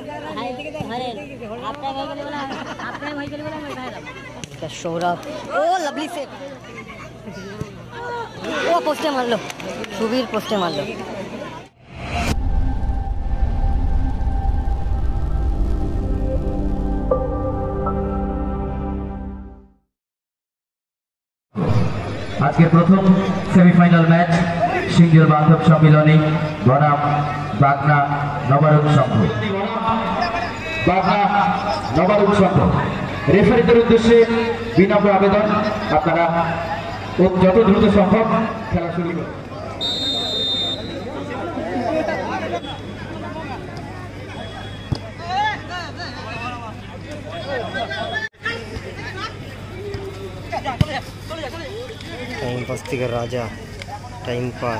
Saurabh oh lovely से वो पोस्टे मार लो सुबीर पोस्टे मार लो आज के प्रथम सेमिफाइनल मैच सिंगल बांधव सम्मिलनी बनाम बागना नवरुण संघ रेफारीদের উদ্দেশ্যে বিনম্র আবেদন আপনারা যত দ্রুত সম্ভব খেলা শুরু করুন। टाइम पास थी राजा टाइम पास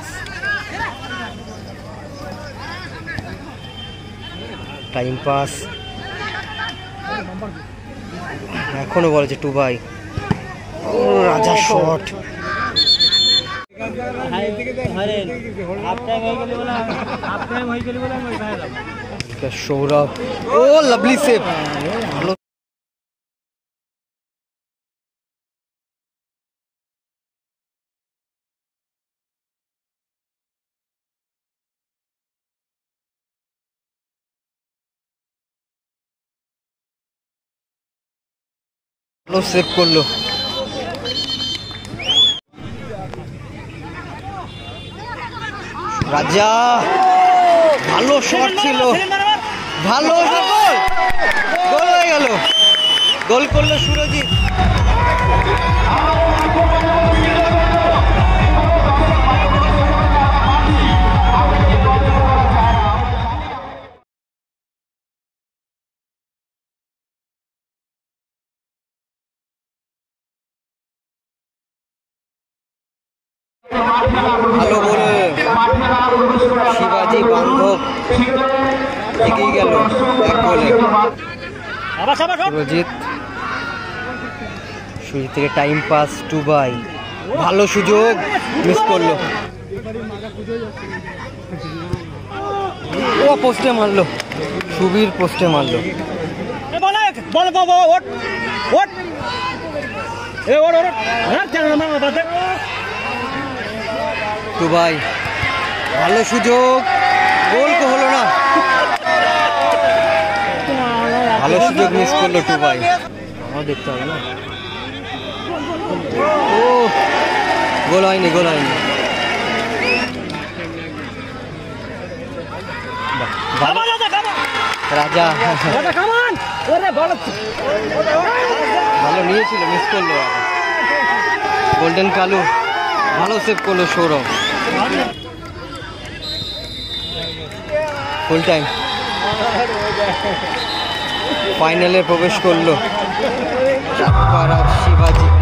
এখনো বলেছে টু বাই রাজা শট সৌরভ ও লাভলি সেভ সেভ করলো রাজা ভালো শট ছিল ভালো গোল হয়ে গেল গোল করলো সুরজিৎ ভালো বলে শিবাজি বান্ধব এগিয়ে গেল এক গোলে সুরজিৎ থেকে টাইম পাস টু বাই ভালো সুযোগ মিস করলো ও পোস্টে মারলো সুবীর পোস্টে মারলো টু বাই ভালো সুযোগ গোল তো হলো না ভালো সুযোগ মিস করলো টু বাই আমার দেখতে হবে না ও গোল হয়নি রাজা ভালো নিয়েছিল মিস করলো গোল্ডেন কালু ভালো সেভ করলো সৌরভ ফুল টাইম ফাইনালে প্রবেশ করলো শিবাজি